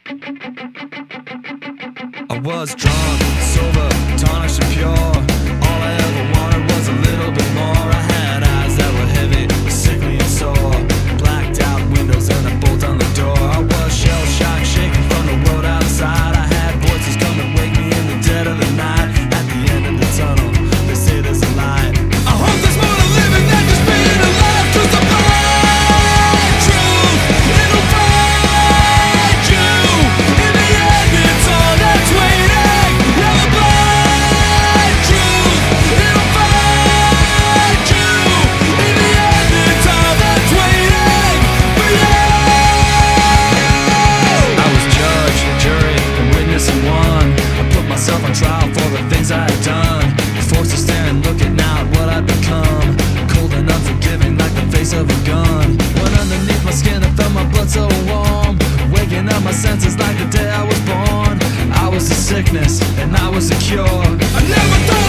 I was drunk, sober, tarnished and pure. All I ever wanted was a little bit more. I had eyes that were heavy, sickly and sore. Blacked out windows and a bolt on the door. I was shell-shocked, shaking from the world outside. I had voices come and wake me in the dead of the night. At the end of the tunnel, they say there's a light. I hope there's more to living than just being alive. 'Cause the blind truth, it'll find you. In the end, it's all that's waiting. Yeah, the blind truth, it'll find you. In the end, it's all that's waiting for you. I was judge, jury, and witness in one. I put myself on trial for the things I had done. Forced to stand and look at now at what I've become. Cold and unforgiving like the face of a gun. When underneath my skin I felt my blood so warm. Waking up my senses like the day I was born. I was a sickness and I was a cure. I never thought